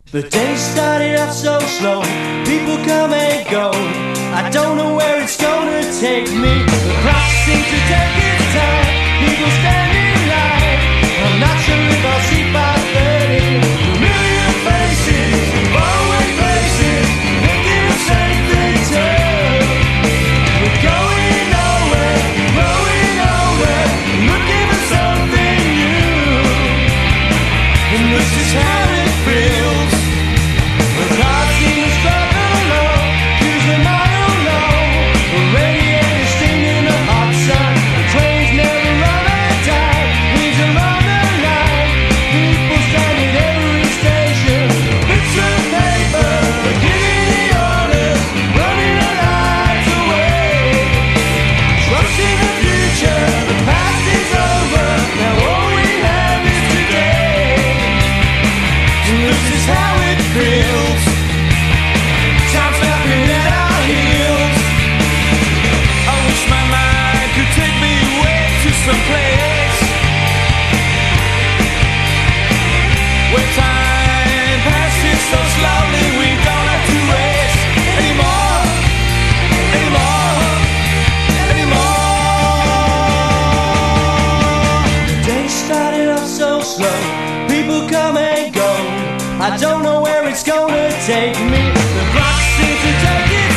The day started off so slow, people come and go. I don't know where it's gonna take me. The clock seems to take its time, people stand in line. I'm not sure if I'll see 5:30. Familiar faces, faraway places, thinking the same thing too. We're going nowhere, growing older, looking for something new. And this is how it feels. The clouds seem to struggle along, use them I don't know. The radiator stinging the hot sun, the trains never run on time, leaves along the line. People stand at every station, bits of paper, giving the orders, running their lives away. Trusting the future, the past is over, now all we have is today. And this is how it feels. Time snapping at our heels. I wish my mind could take me away to some place where time passes so slowly we don't have to race anymore, anymore, anymore. The day started off so slow, people come and go. I don't know where it's gonna take me. The clock seems to take its